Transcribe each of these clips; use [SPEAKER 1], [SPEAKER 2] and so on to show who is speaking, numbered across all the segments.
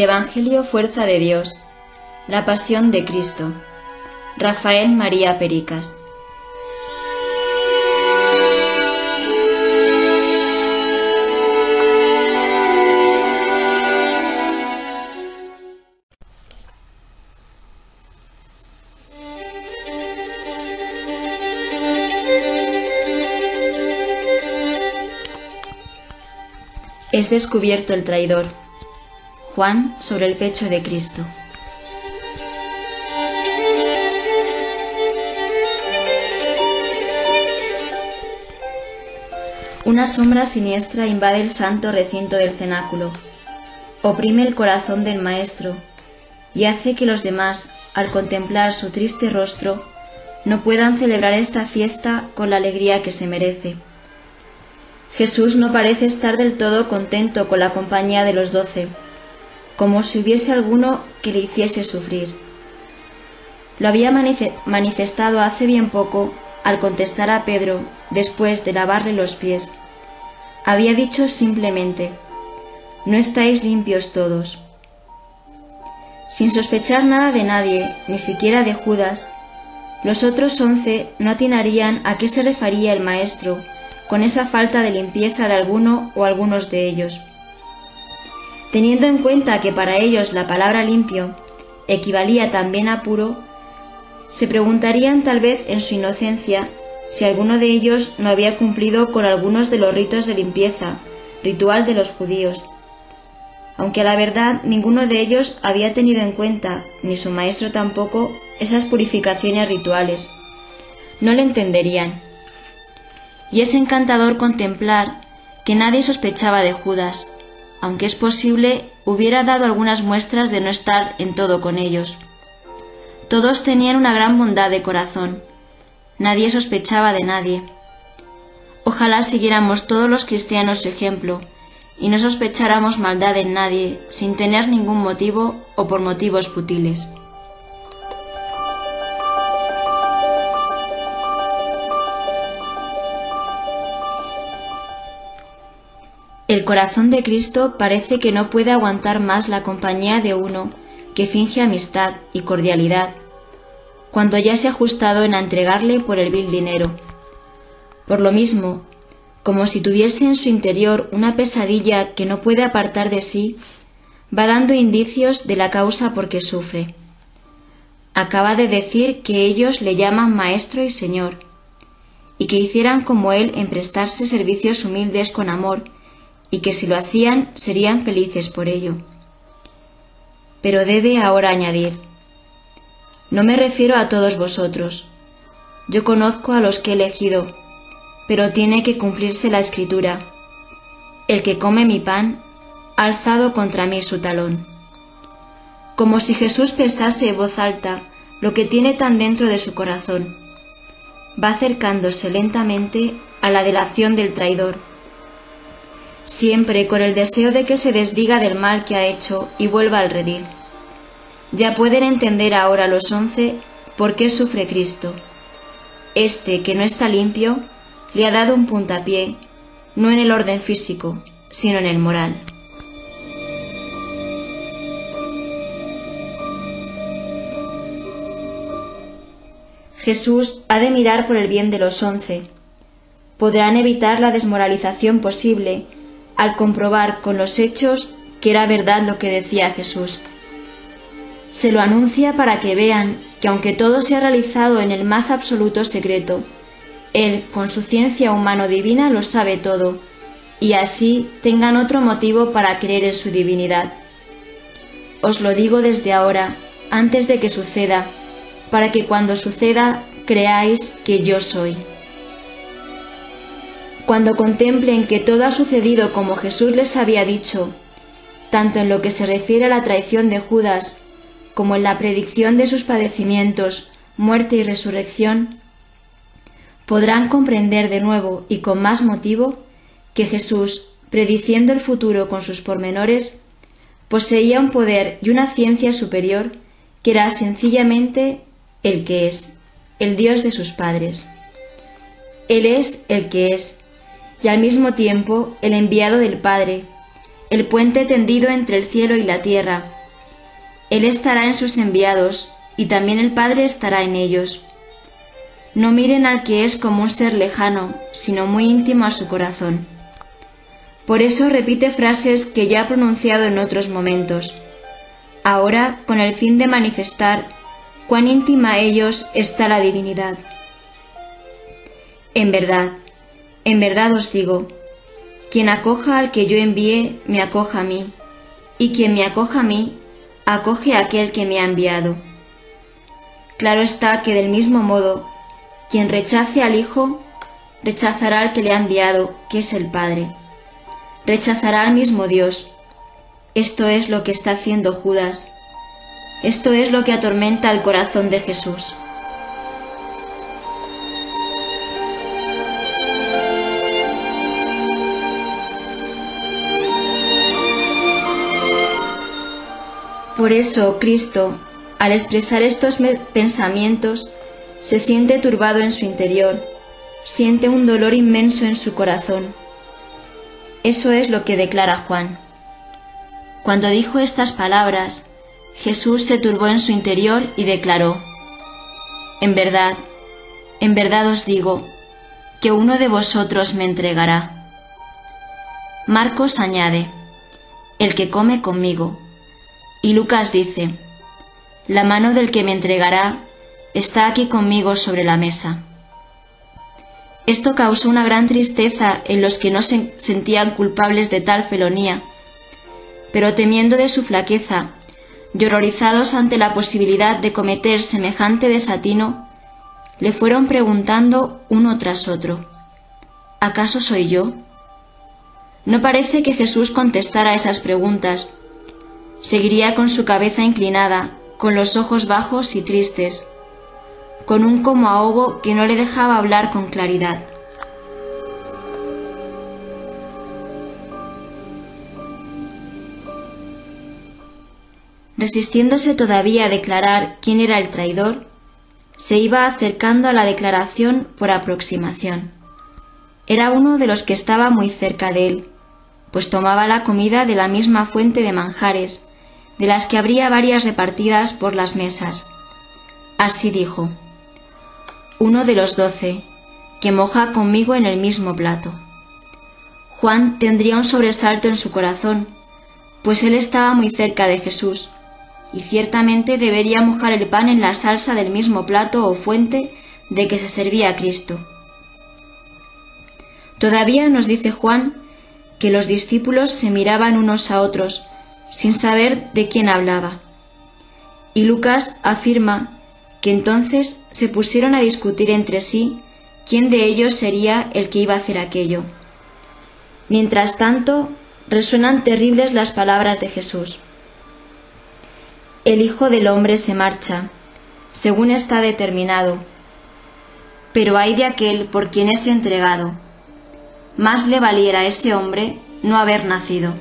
[SPEAKER 1] Evangelio Fuerza de Dios. La Pasión de Cristo. Rafael María Pericas. Es descubierto el traidor. Juan sobre el pecho de Cristo. Una sombra siniestra invade el santo recinto del cenáculo, oprime el corazón del Maestro y hace que los demás, al contemplar su triste rostro, no puedan celebrar esta fiesta con la alegría que se merece. Jesús no parece estar del todo contento con la compañía de los 12, como si hubiese alguno que le hiciese sufrir. Lo había manifestado hace bien poco al contestar a Pedro, después de lavarle los pies. Había dicho simplemente: «No estáis limpios todos». Sin sospechar nada de nadie, ni siquiera de Judas, los otros 11 no atinarían a qué se refería el Maestro con esa falta de limpieza de alguno o algunos de ellos. Teniendo en cuenta que para ellos la palabra limpio equivalía también a puro, se preguntarían tal vez en su inocencia si alguno de ellos no había cumplido con algunos de los ritos de limpieza, ritual de los judíos, aunque a la verdad ninguno de ellos había tenido en cuenta, ni su maestro tampoco, esas purificaciones rituales. No le entenderían. Y es encantador contemplar que nadie sospechaba de Judas, aunque es posible hubiera dado algunas muestras de no estar en todo con ellos. Todos tenían una gran bondad de corazón. Nadie sospechaba de nadie. Ojalá siguiéramos todos los cristianos su ejemplo y no sospecháramos maldad en nadie sin tener ningún motivo o por motivos futiles. El corazón de Cristo parece que no puede aguantar más la compañía de uno que finge amistad y cordialidad, cuando ya se ha ajustado en entregarle por el vil dinero. Por lo mismo, como si tuviese en su interior una pesadilla que no puede apartar de sí, va dando indicios de la causa por que sufre. Acaba de decir que ellos le llaman Maestro y Señor, y que hicieran como él en prestarse servicios humildes con amor, y que si lo hacían serían felices por ello. Pero debe ahora añadir: «No me refiero a todos vosotros. Yo conozco a los que he elegido, pero tiene que cumplirse la Escritura: el que come mi pan ha alzado contra mí su talón». Como si Jesús pensase en voz alta lo que tiene tan dentro de su corazón, va acercándose lentamente a la delación del traidor, siempre con el deseo de que se desdiga del mal que ha hecho y vuelva al redil. Ya pueden entender ahora los 11 por qué sufre Cristo. Este que no está limpio le ha dado un puntapié, no en el orden físico, sino en el moral. Jesús ha de mirar por el bien de los 11. Podrán evitar la desmoralización posible al comprobar con los hechos que era verdad lo que decía Jesús. Se lo anuncia para que vean que aunque todo se ha realizado en el más absoluto secreto, Él, con su ciencia humano-divina, lo sabe todo, y así tengan otro motivo para creer en su divinidad. Os lo digo desde ahora, antes de que suceda, para que cuando suceda creáis que yo soy. Cuando contemplen que todo ha sucedido como Jesús les había dicho, tanto en lo que se refiere a la traición de Judas, como en la predicción de sus padecimientos, muerte y resurrección, podrán comprender de nuevo y con más motivo que Jesús, prediciendo el futuro con sus pormenores, poseía un poder y una ciencia superior que era sencillamente el que es, el Dios de sus padres. Él es el que es, y al mismo tiempo el enviado del Padre, el puente tendido entre el cielo y la tierra, Él estará en sus enviados, y también el Padre estará en ellos. No miren al que es como un ser lejano, sino muy íntimo a su corazón. Por eso repite frases que ya ha pronunciado en otros momentos, ahora con el fin de manifestar cuán íntima a ellos está la divinidad. En verdad os digo, quien acoja al que yo envíe, me acoja a mí, y quien me acoja a mí, acoge a aquel que me ha enviado. Claro está que del mismo modo, quien rechace al Hijo, rechazará al que le ha enviado, que es el Padre. Rechazará al mismo Dios. Esto es lo que está haciendo Judas. Esto es lo que atormenta el corazón de Jesús. Por eso Cristo, al expresar estos pensamientos, se siente turbado en su interior, siente un dolor inmenso en su corazón. Eso es lo que declara Juan. Cuando dijo estas palabras, Jesús se turbó en su interior y declaró: en verdad os digo, que uno de vosotros me entregará. Marcos añade: el que come conmigo. Y Lucas dice: la mano del que me entregará está aquí conmigo sobre la mesa. Esto causó una gran tristeza en los que no se sentían culpables de tal felonía, pero temiendo de su flaqueza y horrorizados ante la posibilidad de cometer semejante desatino, le fueron preguntando uno tras otro: ¿acaso soy yo? No parece que Jesús contestara esas preguntas. Seguiría con su cabeza inclinada, con los ojos bajos y tristes, con un como ahogo que no le dejaba hablar con claridad. Resistiéndose todavía a declarar quién era el traidor, se iba acercando a la declaración por aproximación. Era uno de los que estaba muy cerca de él, pues tomaba la comida de la misma fuente de manjares, de las que habría varias repartidas por las mesas. Así dijo: uno de los 12, que moja conmigo en el mismo plato. Juan tendría un sobresalto en su corazón, pues él estaba muy cerca de Jesús, y ciertamente debería mojar el pan en la salsa del mismo plato o fuente de que se servía Cristo. Todavía nos dice Juan que los discípulos se miraban unos a otros, sin saber de quién hablaba. Y Lucas afirma que entonces se pusieron a discutir entre sí quién de ellos sería el que iba a hacer aquello. Mientras tanto, resuenan terribles las palabras de Jesús: el Hijo del Hombre se marcha, según está determinado, pero ay de aquel por quien es entregado. Más le valiera a ese hombre no haber nacido.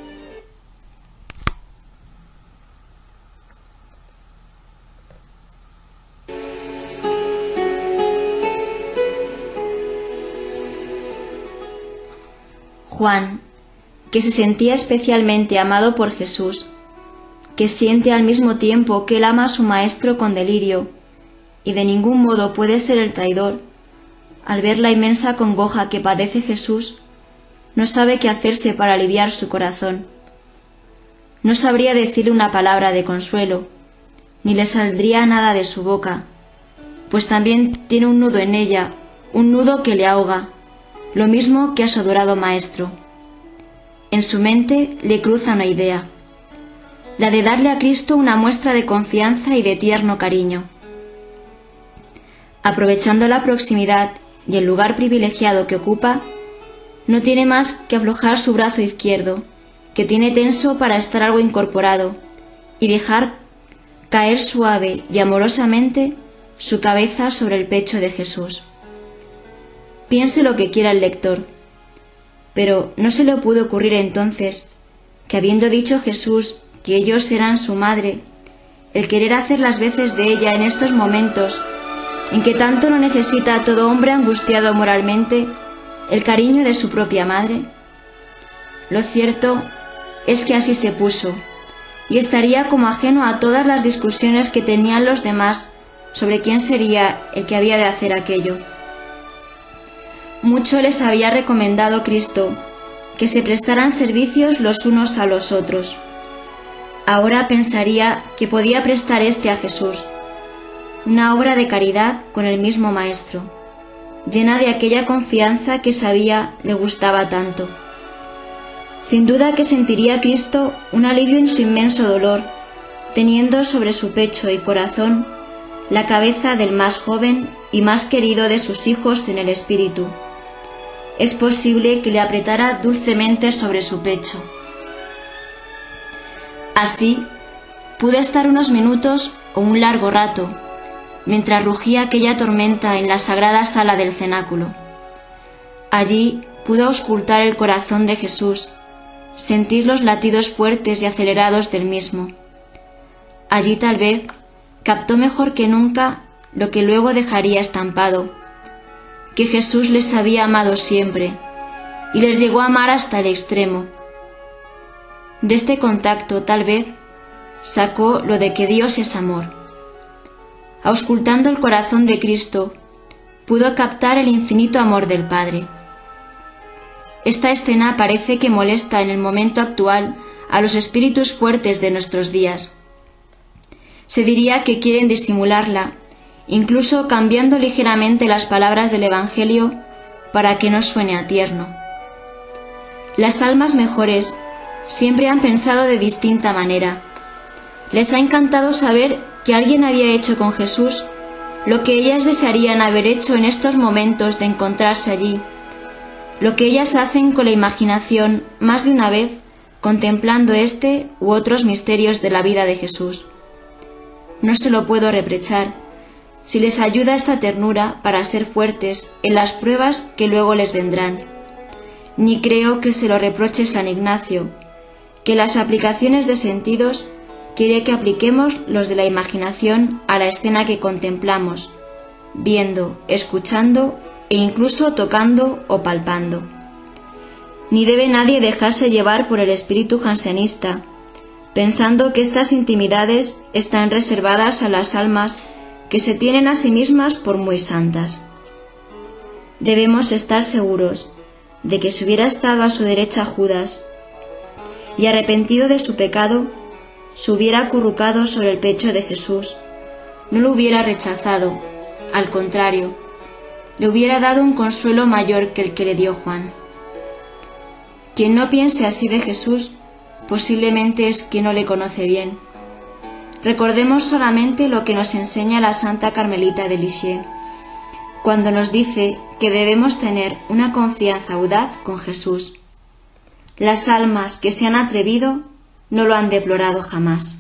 [SPEAKER 1] Juan, que se sentía especialmente amado por Jesús, que siente al mismo tiempo que él ama a su Maestro con delirio, y de ningún modo puede ser el traidor, al ver la inmensa congoja que padece Jesús, no sabe qué hacerse para aliviar su corazón. No sabría decirle una palabra de consuelo, ni le saldría nada de su boca, pues también tiene un nudo en ella, un nudo que le ahoga, lo mismo que a su adorado Maestro. En su mente le cruza una idea, la de darle a Cristo una muestra de confianza y de tierno cariño. Aprovechando la proximidad y el lugar privilegiado que ocupa, no tiene más que aflojar su brazo izquierdo, que tiene tenso para estar algo incorporado, y dejar caer suave y amorosamente su cabeza sobre el pecho de Jesús. Piense lo que quiera el lector, pero no se le pudo ocurrir entonces que, habiendo dicho Jesús que ellos eran su madre, el querer hacer las veces de ella en estos momentos en que tanto no necesita todo hombre angustiado moralmente el cariño de su propia madre. Lo cierto es que así se puso, y estaría como ajeno a todas las discusiones que tenían los demás sobre quién sería el que había de hacer aquello. Mucho les había recomendado Cristo, que se prestaran servicios los unos a los otros. Ahora pensaría que podía prestar éste a Jesús, una obra de caridad con el mismo Maestro, llena de aquella confianza que sabía le gustaba tanto. Sin duda que sentiría Cristo un alivio en su inmenso dolor, teniendo sobre su pecho y corazón la cabeza del más joven y más querido de sus hijos en el espíritu. Es posible que le apretara dulcemente sobre su pecho. Así, pude estar unos minutos o un largo rato, mientras rugía aquella tormenta en la sagrada sala del cenáculo. Allí pude auscultar el corazón de Jesús, sentir los latidos fuertes y acelerados del mismo. Allí tal vez captó mejor que nunca lo que luego dejaría estampado, que Jesús les había amado siempre y les llegó a amar hasta el extremo. De este contacto tal vez sacó lo de que Dios es amor. Auscultando el corazón de Cristo, pudo captar el infinito amor del Padre. Esta escena parece que molesta en el momento actual a los espíritus fuertes de nuestros días. Se diría que quieren disimularla, incluso cambiando ligeramente las palabras del Evangelio para que no suene a tierno. Las almas mejores siempre han pensado de distinta manera. Les ha encantado saber que alguien había hecho con Jesús lo que ellas desearían haber hecho en estos momentos de encontrarse allí, lo que ellas hacen con la imaginación más de una vez contemplando este u otros misterios de la vida de Jesús. No se lo puedo reprochar, si les ayuda esta ternura para ser fuertes en las pruebas que luego les vendrán. Ni creo que se lo reproche San Ignacio, que las aplicaciones de sentidos quiere que apliquemos los de la imaginación a la escena que contemplamos, viendo, escuchando e incluso tocando o palpando. Ni debe nadie dejarse llevar por el espíritu jansenista, pensando que estas intimidades están reservadas a las almas que se tienen a sí mismas por muy santas. Debemos estar seguros de que si hubiera estado a su derecha Judas y arrepentido de su pecado, se hubiera acurrucado sobre el pecho de Jesús, no lo hubiera rechazado, al contrario, le hubiera dado un consuelo mayor que el que le dio Juan. Quien no piense así de Jesús, posiblemente es que no le conoce bien. Recordemos solamente lo que nos enseña la Santa Carmelita de Lisieux, cuando nos dice que debemos tener una confianza audaz con Jesús. Las almas que se han atrevido no lo han deplorado jamás.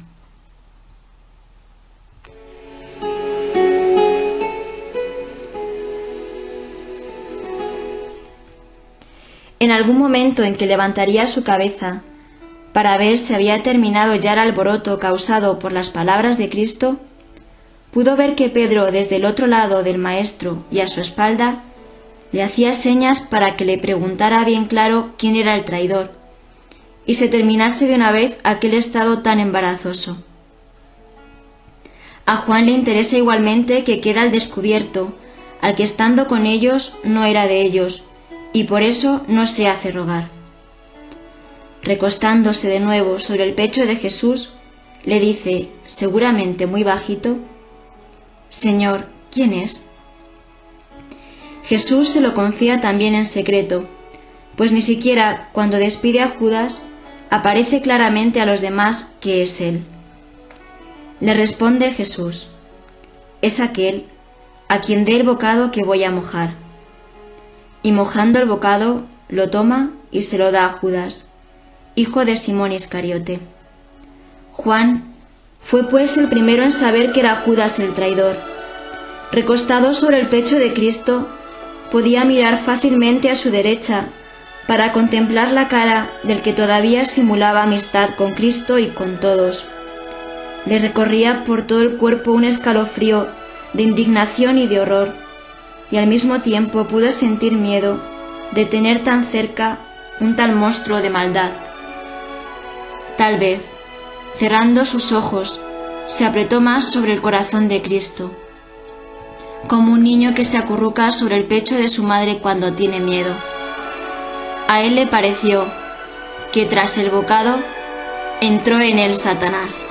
[SPEAKER 1] En algún momento en que levantaría su cabeza para ver si había terminado ya el alboroto causado por las palabras de Cristo, pudo ver que Pedro, desde el otro lado del Maestro y a su espalda, le hacía señas para que le preguntara bien claro quién era el traidor, y se terminase de una vez aquel estado tan embarazoso. A Juan le interesa igualmente que queda al descubierto al que estando con ellos no era de ellos, y por eso no se hace rogar. Recostándose de nuevo sobre el pecho de Jesús, le dice, seguramente muy bajito, «Señor, ¿quién es?». Jesús se lo confía también en secreto, pues ni siquiera cuando despide a Judas aparece claramente a los demás que es él. Le responde Jesús, «Es aquel a quien dé el bocado que voy a mojar». Y mojando el bocado, lo toma y se lo da a Judas, hijo de Simón Iscariote. Juan fue pues el primero en saber que era Judas el traidor. Recostado sobre el pecho de Cristo, podía mirar fácilmente a su derecha para contemplar la cara del que todavía simulaba amistad con Cristo y con todos. Le recorría por todo el cuerpo un escalofrío de indignación y de horror, y al mismo tiempo pudo sentir miedo de tener tan cerca un tal monstruo de maldad. Tal vez cerrando sus ojos, se apretó más sobre el corazón de Cristo, como un niño que se acurruca sobre el pecho de su madre cuando tiene miedo. A él le pareció que tras el bocado entró en él Satanás.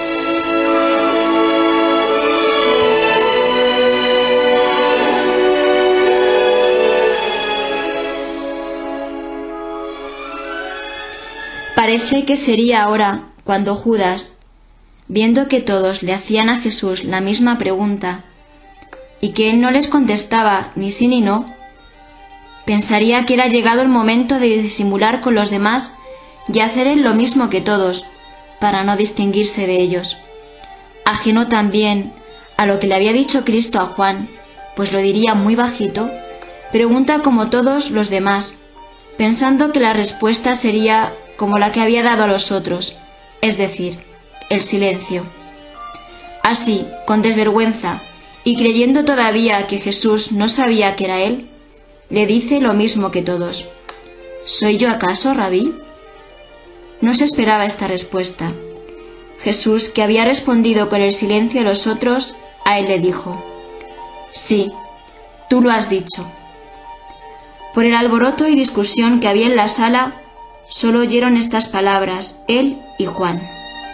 [SPEAKER 1] Parece que sería ahora cuando Judas, viendo que todos le hacían a Jesús la misma pregunta y que él no les contestaba ni sí ni no, pensaría que era llegado el momento de disimular con los demás y hacer él lo mismo que todos, para no distinguirse de ellos. Ajeno también a lo que le había dicho Cristo a Juan, pues lo diría muy bajito, pregunta como todos los demás, pensando que la respuesta sería como la que había dado a los otros, es decir, el silencio. Así, con desvergüenza, y creyendo todavía que Jesús no sabía que era él, le dice lo mismo que todos: ¿Soy yo acaso, Rabí? No se esperaba esta respuesta. Jesús, que había respondido con el silencio de los otros, a él le dijo: Sí, tú lo has dicho. Por el alboroto y discusión que había en la sala, solo oyeron estas palabras él y Juan.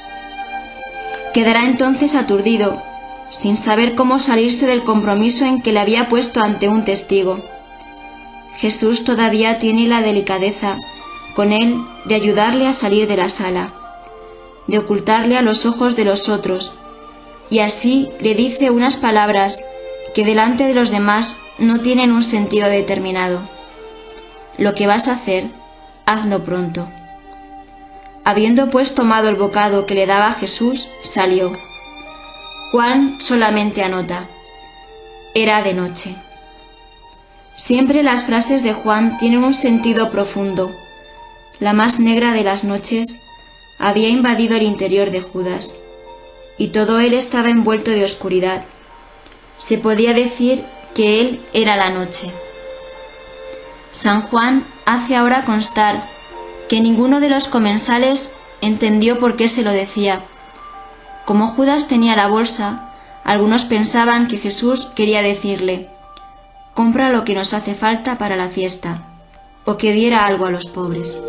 [SPEAKER 1] Quedará entonces aturdido, sin saber cómo salirse del compromiso en que le había puesto ante un testigo. Jesús todavía tiene la delicadeza con él de ayudarle a salir de la sala, de ocultarle a los ojos de los otros, y así le dice unas palabras que delante de los demás no tienen un sentido determinado. Lo que vas a hacer, hazlo pronto. Habiendo pues tomado el bocado que le daba Jesús, salió. Juan solamente anota: era de noche. Siempre las frases de Juan tienen un sentido profundo. La más negra de las noches había invadido el interior de Judas, y todo él estaba envuelto de oscuridad. Se podía decir que él era la noche. San Juan hace ahora constar que ninguno de los comensales entendió por qué se lo decía. Como Judas tenía la bolsa, algunos pensaban que Jesús quería decirle: compra lo que nos hace falta para la fiesta, o que diera algo a los pobres.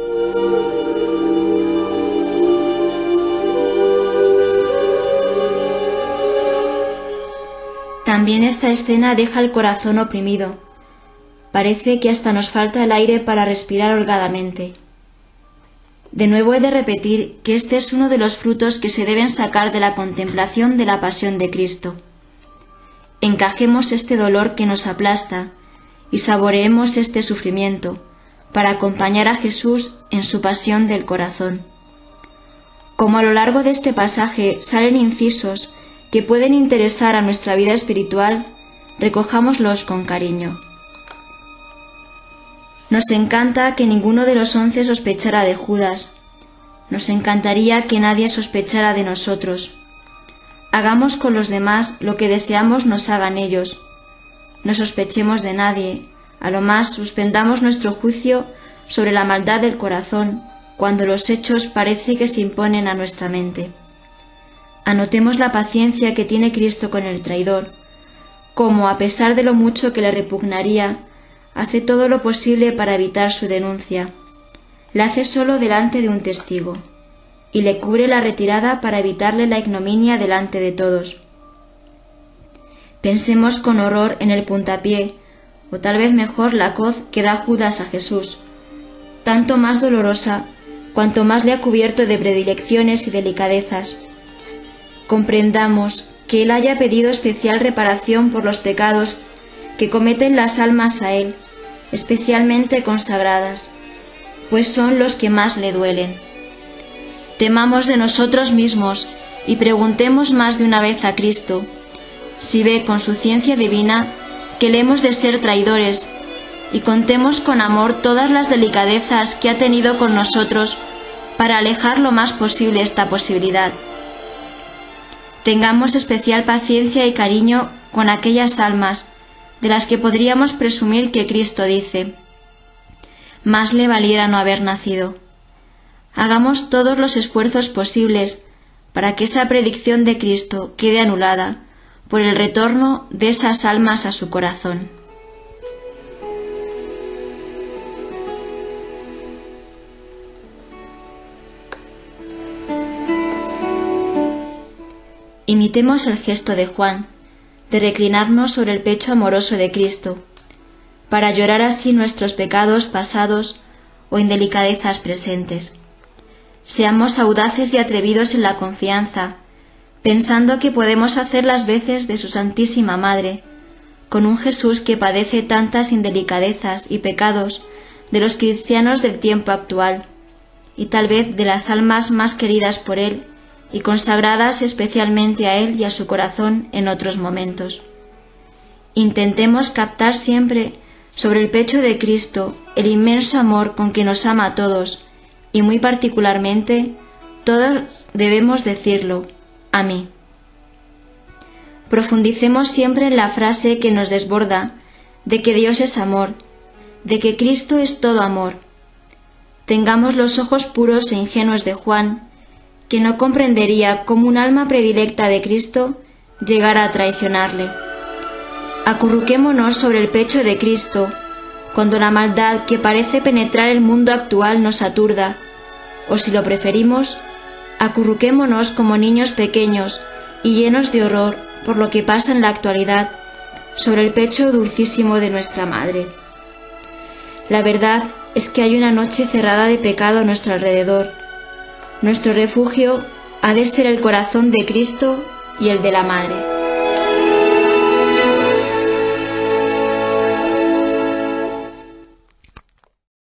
[SPEAKER 1] También esta escena deja el corazón oprimido. Parece que hasta nos falta el aire para respirar holgadamente. De nuevo he de repetir que este es uno de los frutos que se deben sacar de la contemplación de la pasión de Cristo. Encajemos este dolor que nos aplasta y saboreemos este sufrimiento para acompañar a Jesús en su pasión del corazón. Como a lo largo de este pasaje salen incisos que pueden interesar a nuestra vida espiritual, recojámoslos con cariño. Nos encanta que ninguno de los 11 sospechara de Judas. Nos encantaría que nadie sospechara de nosotros. Hagamos con los demás lo que deseamos nos hagan ellos. No sospechemos de nadie. A lo más suspendamos nuestro juicio sobre la maldad del corazón cuando los hechos parece que se imponen a nuestra mente. Anotemos la paciencia que tiene Cristo con el traidor, cómo, a pesar de lo mucho que le repugnaría, hace todo lo posible para evitar su denuncia. La hace solo delante de un testigo, y le cubre la retirada para evitarle la ignominia delante de todos. Pensemos con horror en el puntapié, o tal vez mejor la coz que da Judas a Jesús, tanto más dolorosa cuanto más le ha cubierto de predilecciones y delicadezas. Comprendamos que él haya pedido especial reparación por los pecados que cometen las almas a él, especialmente consagradas, pues son los que más le duelen. Temamos de nosotros mismos y preguntemos más de una vez a Cristo, si ve con su ciencia divina que le hemos de ser traidores, y contemos con amor todas las delicadezas que ha tenido con nosotros para alejar lo más posible esta posibilidad. Tengamos especial paciencia y cariño con aquellas almas de las que podríamos presumir que Cristo dice: más le valiera no haber nacido. Hagamos todos los esfuerzos posibles para que esa predicción de Cristo quede anulada por el retorno de esas almas a su corazón. Imitemos el gesto de Juan, de reclinarnos sobre el pecho amoroso de Cristo, para llorar así nuestros pecados pasados o indelicadezas presentes. Seamos audaces y atrevidos en la confianza, pensando que podemos hacer las veces de su Santísima Madre, con un Jesús que padece tantas indelicadezas y pecados de los cristianos del tiempo actual, y tal vez de las almas más queridas por Él y consagradas especialmente a Él y a su corazón en otros momentos. Intentemos captar siempre sobre el pecho de Cristo el inmenso amor con que nos ama a todos, y muy particularmente, todos debemos decirlo, a mí. Profundicemos siempre en la frase que nos desborda, de que Dios es amor, de que Cristo es todo amor. Tengamos los ojos puros e ingenuos de Juan, que no comprendería cómo un alma predilecta de Cristo llegara a traicionarle. Acurruquémonos sobre el pecho de Cristo, cuando la maldad que parece penetrar el mundo actual nos aturda, o si lo preferimos, acurruquémonos como niños pequeños y llenos de horror por lo que pasa en la actualidad sobre el pecho dulcísimo de nuestra Madre. La verdad es que hay una noche cerrada de pecado a nuestro alrededor. Nuestro refugio ha de ser el corazón de Cristo y el de la Madre.